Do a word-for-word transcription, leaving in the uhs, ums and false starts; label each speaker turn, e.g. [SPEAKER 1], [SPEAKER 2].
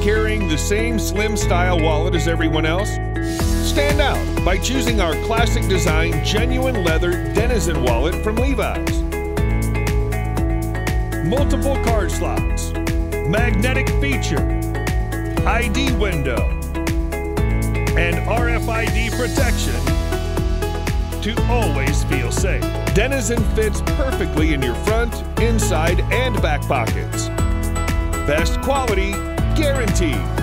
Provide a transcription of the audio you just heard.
[SPEAKER 1] carrying the same slim style wallet as everyone else? Stand out by choosing our classic design genuine leather Denizen wallet from Levi's. Multiple card slots, magnetic feature, I D window, and R F I D protection to always feel safe. Denizen fits perfectly in your front, inside, and back pockets. Best quality guaranteed.